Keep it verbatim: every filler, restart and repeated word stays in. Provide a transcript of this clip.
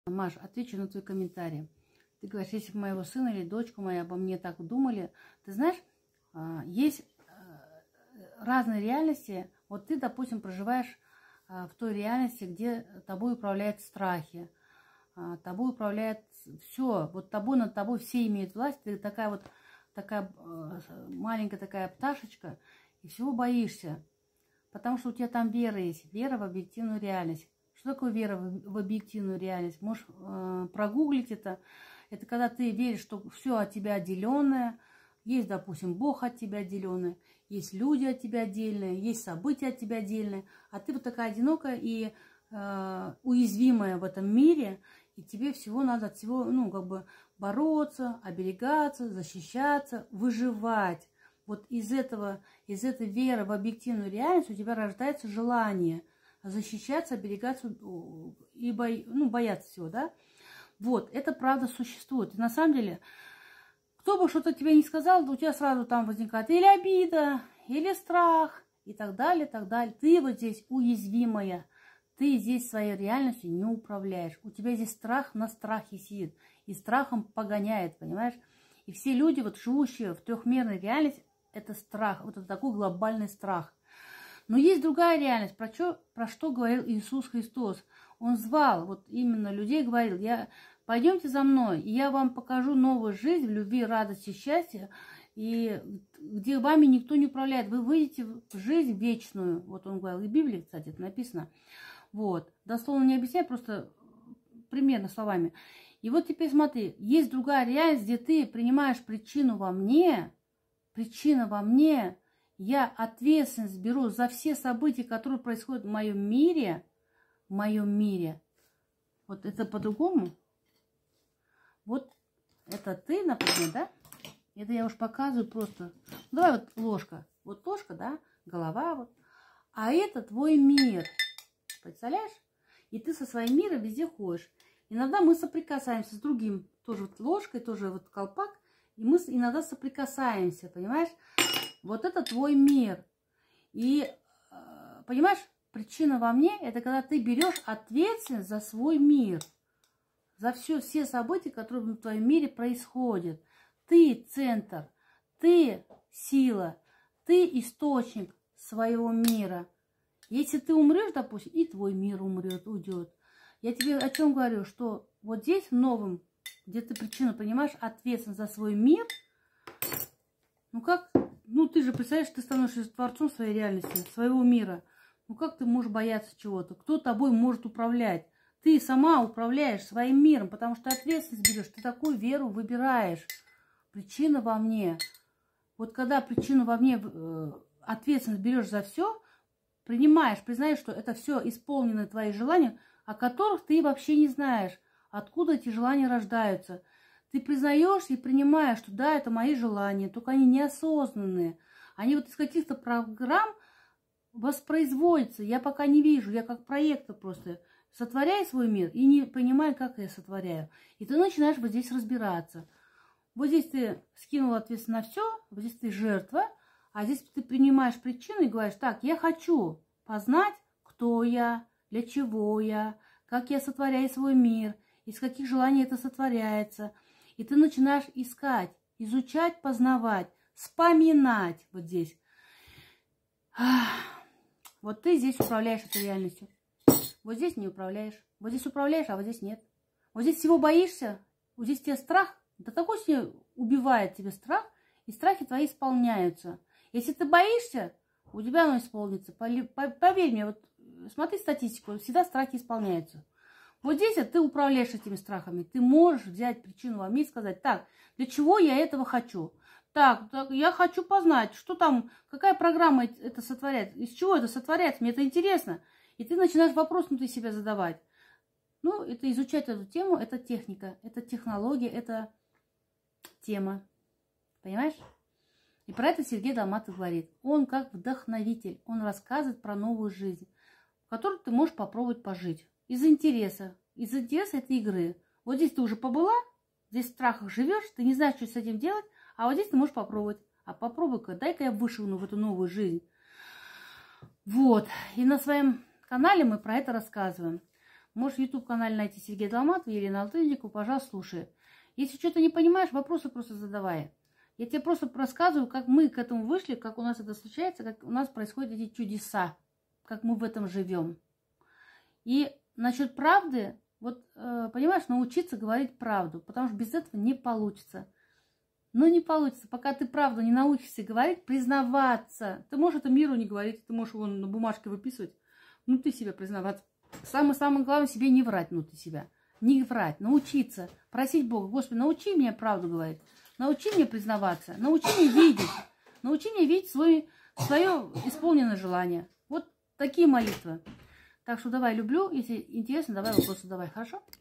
Маш, отвечу на твой комментарий. Ты говоришь, если бы моего сына или дочку моя обо мне так думали, ты знаешь, есть разные реальности. Вот ты, допустим, проживаешь в той реальности, где тобой управляют страхи, тобой управляет все, вот тобой над тобой все имеют власть, ты такая вот, такая маленькая такая пташечка, и всего боишься, потому что у тебя там вера есть, вера в объективную реальность. Что такое вера в объективную реальность? Можешь э, прогуглить это. Это когда ты веришь, что все от тебя отделенное. Есть, допустим, Бог от тебя отделенный, есть люди от тебя отдельные, есть события от тебя отдельные. А ты вот такая одинокая и э, уязвимая в этом мире. И тебе всего надо от всего, ну, как бы бороться, оберегаться, защищаться, выживать. Вот из этого, из этой веры в объективную реальность у тебя рождается желание защищаться, оберегаться и бо... ну, бояться всего, да? Вот, это правда существует. И на самом деле, кто бы что-то тебе не сказал, у тебя сразу там возникает или обида, или страх, и так далее, так далее. Ты вот здесь уязвимая, ты здесь своей реальностью не управляешь. У тебя здесь страх на страхе сидит, и страхом погоняет, понимаешь? И все люди, вот живущие в трехмерной реальности, это страх, вот это такой глобальный страх. Но есть другая реальность, про что, про что говорил Иисус Христос. Он звал, вот именно людей говорил, я, пойдемте за мной, и я вам покажу новую жизнь в любви, радости, счастье, и где вами никто не управляет. Вы выйдете в жизнь вечную. Вот он говорил, и в Библии, кстати, это написано. Вот, дословно не объясняю, просто примерно словами. И вот теперь смотри, есть другая реальность, где ты принимаешь причину во мне, причина во мне, я ответственность беру за все события, которые происходят в моем мире, в моем мире. Вот это по-другому. Вот это ты, например, да? Это я уж показываю просто. Ну, давай вот ложка. Вот ложка, да? Голова вот. А это твой мир. Представляешь? И ты со своим миром везде ходишь. Иногда мы соприкасаемся с другим. Тоже вот ложкой, тоже вот колпак. И мы иногда соприкасаемся, понимаешь? Вот это твой мир. И, понимаешь, причина во мне, это когда ты берешь ответственность за свой мир. За все, все события, которые в твоем мире происходят. Ты центр, ты сила, ты источник своего мира. Если ты умрешь, допустим, и твой мир умрет, уйдет. Я тебе о чем говорю, что вот здесь в новом, где ты причину понимаешь, ответственность за свой мир, ну как... Ну, ты же представляешь, ты становишься творцом своей реальности, своего мира. Ну, как ты можешь бояться чего-то? Кто тобой может управлять? Ты сама управляешь своим миром, потому что ответственность берешь. Ты такую веру выбираешь. Причина во мне. Вот когда причину во мне, э, ответственность берешь за все, принимаешь, признаешь, что это все исполнены твои желания, о которых ты вообще не знаешь, откуда эти желания рождаются. Ты признаешь и принимаешь, что да, это мои желания, только они неосознанные. Они вот из каких-то программ воспроизводятся. Я пока не вижу, я как проектор просто сотворяю свой мир и не понимаю, как я сотворяю. И ты начинаешь вот здесь разбираться. Вот здесь ты скинул ответственность на все, вот здесь ты жертва, а здесь ты принимаешь причину и говоришь, так, я хочу познать, кто я, для чего я, как я сотворяю свой мир, из каких желаний это сотворяется. И ты начинаешь искать, изучать, познавать, вспоминать вот здесь. Вот ты здесь управляешь этой реальностью. Вот здесь не управляешь. Вот здесь управляешь, а вот здесь нет. Вот здесь всего боишься. Вот здесь тебе страх. Да такой себе убивает тебе страх. И страхи твои исполняются. Если ты боишься, у тебя оно исполнится. Поверь мне, вот смотри статистику. Всегда страхи исполняются. Вот здесь ты управляешь этими страхами. Ты можешь взять причину во мне и сказать, так, для чего я этого хочу? Так, так, я хочу познать, что там, какая программа это сотворяет, из чего это сотворяется, мне это интересно. И ты начинаешь вопрос внутри себя задавать. Ну, это изучать эту тему, это техника, это технология, это тема. Понимаешь? И про это Сергей Долматов говорит. Он как вдохновитель, он рассказывает про новую жизнь, в которой ты можешь попробовать пожить. Из интереса. Из интереса этой игры. Вот здесь ты уже побыла, здесь в страхах живешь, ты не знаешь, что с этим делать, а вот здесь ты можешь попробовать. А попробуй-ка, дай-ка я вышагну в эту новую жизнь. Вот. И на своем канале мы про это рассказываем. Можешь в YouTube-канале найти Сергея Долматова, Елена Алтынникова, пожалуйста, слушай. Если что-то не понимаешь, вопросы просто задавай. Я тебе просто рассказываю, как мы к этому вышли, как у нас это случается, как у нас происходят эти чудеса, как мы в этом живем. И насчет правды, вот, э, понимаешь, научиться говорить правду, потому что без этого не получится. Но не получится, пока ты правду не научишься говорить, признаваться. Ты можешь это миру не говорить, ты можешь его на бумажке выписывать, внутри себя признаваться. Самое-самое главное, себе не врать внутри себя. Не врать, научиться, просить Бога: Господи, научи меня правду говорить, научи меня признаваться, научи меня видеть, научи меня видеть свой, свое исполненное желание. Вот такие молитвы. Так что давай, люблю, если интересно, давай вопросы задавай, хорошо?